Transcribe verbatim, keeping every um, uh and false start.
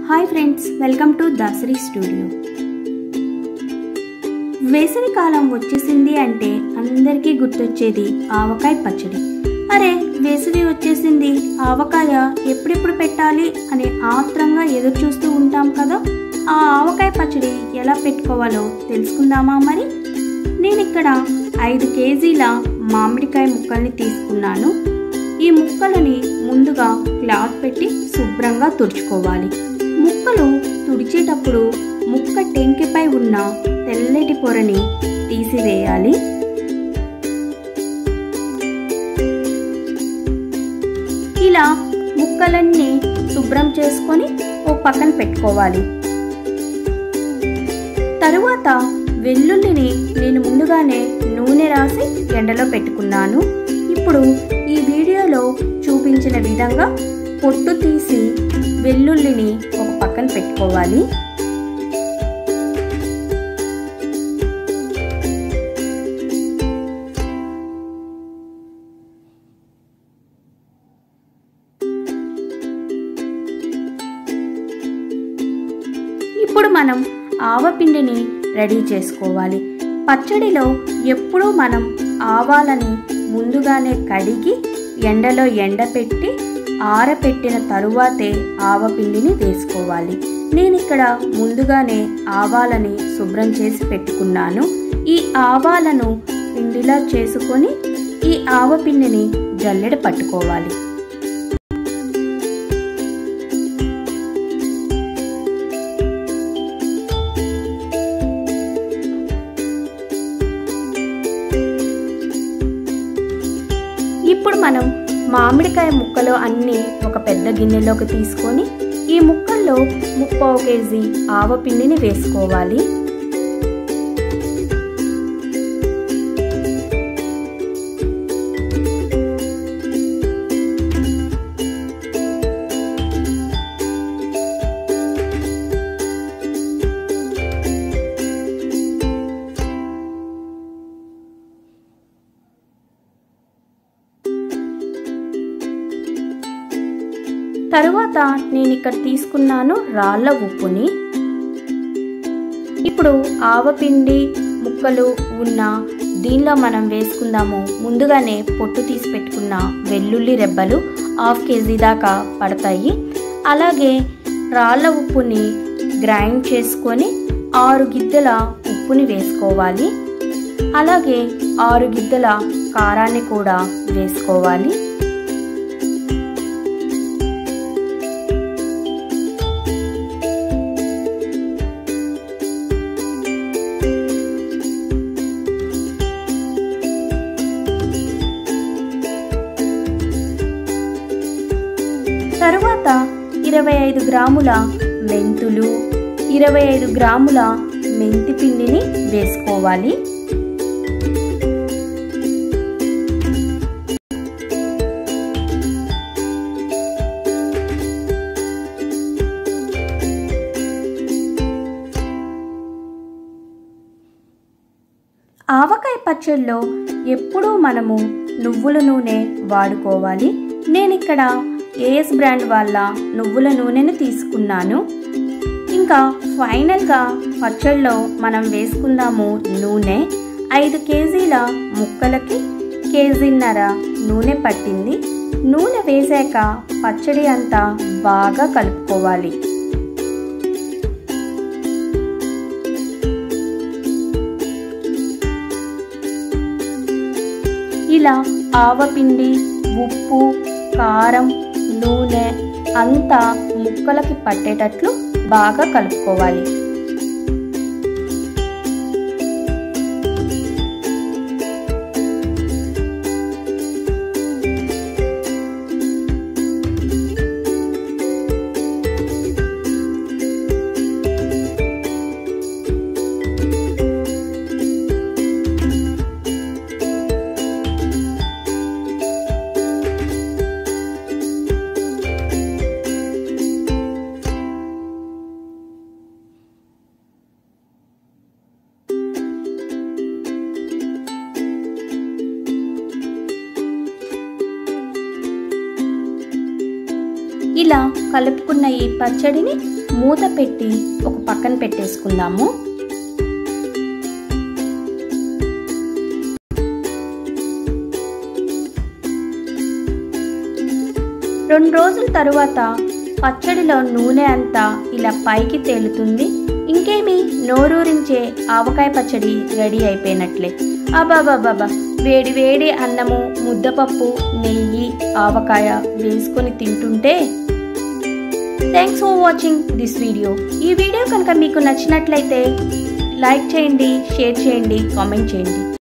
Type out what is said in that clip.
Hi friends, welcome to Dasari studio. వేసవి కాలం వచ్చేసింది అంటే అందరికీ గుర్తొచ్చేది ఆవకాయ పచ్చడి. అరే వేసవి వచ్చేసింది, ఆవకాయ ఎప్పుడెప్పుడు పెట్టాలి అని ఆత్రంగా ఎదురు చూస్తూ ఉంటాం కదా. ఆ ఆవకాయ పచ్చడి ఎలా పెట్టుకోవాలో తెలుసుకుందామా మరి. నేను ఇక్కడ ఐదు కేజీల మామిడికాయ ముక్కల్ని తీసుకున్నాను. ఈ ముక్కలని ముందుగా క్లాత్ పెట్టి శుభ్రంగా తుడుచుకోవాలి. ముక్కలు తుడిచేటప్పుడు ముక్క టెంకిపై ఉన్న తెల్లటి పొరని తీసివేయాలి. ఇలా ముక్కలన్నీ శుభ్రం చేసుకొని ఓ పక్కన పెట్టుకోవాలి. తరువాత వెల్లుల్లిని నేను ముందుగానే నూనె రాసి ఎండలో పెట్టుకున్నాను. ఇప్పుడు ఈ వీడియోలో చూపించిన విధంగా పొట్టు తీసి వెల్లుల్లిని ఒక పక్కన పెట్టుకోవాలి. ఇప్పుడు మనం ఆవపిండిని రెడీ చేసుకోవాలి. పచ్చడిలో ఎప్పుడూ మనం ఆవాలని ముందుగానే కడిగి ఎండలో ఎండపెట్టి ఆరపెట్టిన తరువాతే ఆవపిండిని వేసుకోవాలి. నేను ఇక్కడ ముందుగానే ఆవాలని శుభ్రం చేసి పెట్టుకున్నాను. ఈ ఆవాలను పిండిలా చేసుకొని ఈ ఆవపిండిని జల్లెడ పట్టుకోవాలి. ఇప్పుడు మనం మామిడికాయ ముక్కలు అన్నీ ఒక పెద్ద గిన్నెలోకి తీసుకొని ఈ ముక్కల్లో ముప్పావు కేజీ ఆవపిండిని వేసుకోవాలి. తరువాత నేను ఇక్కడ తీసుకున్నాను రాళ్ళ ఉప్పుని. ఇప్పుడు ఆవపిండి ముక్కలు ఉన్న దీనిలో మనం వేసుకుందాము. ముందుగానే పొట్టు తీసి పెట్టుకున్న వెల్లుల్లి రెబ్బలు హాఫ్ కేజీ దాకా పడతాయి. అలాగే రాళ్ళ ఉప్పుని గ్రైండ్ చేసుకొని ఆరు గిద్దెల ఉప్పుని వేసుకోవాలి. అలాగే ఆరు గిద్దెల కారాన్ని కూడా వేసుకోవాలి. తరువాత ఇరవై ఐదు గ్రాముల మెంతులు, ఇరవై ఐదు గ్రాముల మెంతి పిండిని వేసుకోవాలి. ఆవకాయ పచ్చడిలో ఎప్పుడూ మనము నువ్వుల నూనె వాడుకోవాలి. నేను ఇక్కడ ఏఎస్ బ్రాండ్ వాళ్ళ నువ్వుల నూనెను తీసుకున్నాను. ఇంకా ఫైనల్గా పచ్చడిలో మనం వేసుకుందాము నూనె. ఐదు కేజీల ముక్కలకి కేజీన్నర నూనె పట్టింది. నూనె వేసాక పచ్చడి అంతా బాగా కలుపుకోవాలి. ఇలా ఆవపిండి, ఉప్పు, కారం, నూనె అంతా ముక్కలకి పట్టేటట్లు బాగా కలుపుకోవాలి. కలుపుకున్న ఈ పచ్చడిని మూత పెట్టి ఒక పక్కన పెట్టేసుకుందాము. రెండు రోజుల తరువాత పచ్చడిలో నూనె అంతా ఇలా పైకి తేలుతుంది. ఇంకేమి నోరూరించే ఆవకాయ పచ్చడి రెడీ అయిపోయినట్లే. అబాబాబాబా, వేడి వేడి అన్నము, ముద్దపప్పు, నెయ్యి, ఆవకాయ వేసుకొని తింటుంటే. Thanks for watching this video. ఈ వీడియో కనుక మీకు నచ్చినట్లయితే లైక్ చేయండి, షేర్ చేయండి, కామెంట్ చేయండి.